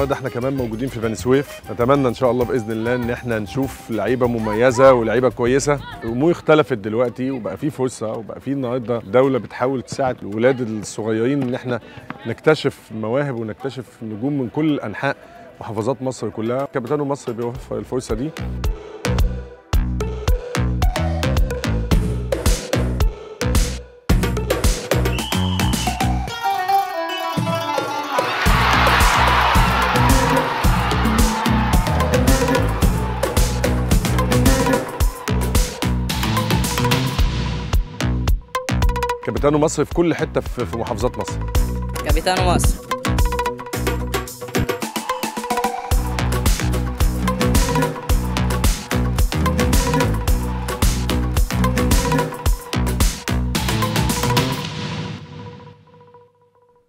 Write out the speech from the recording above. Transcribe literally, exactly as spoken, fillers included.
النهارده احنا كمان موجودين في بني سويف، نتمنى ان شاء الله باذن الله ان احنا نشوف لعيبه مميزه ولعيبه كويسه. الامور اختلفت دلوقتي وبقى في فرصه وبقى في النهارده دوله بتحاول تساعد الولاد الصغيرين ان احنا نكتشف مواهب ونكتشف نجوم من كل انحاء محافظات مصر كلها. كابيتانو مصر بيوفر الفرصه دي. كابيتانو مصر في كل حته في محافظات مصر. كابيتانو مصر.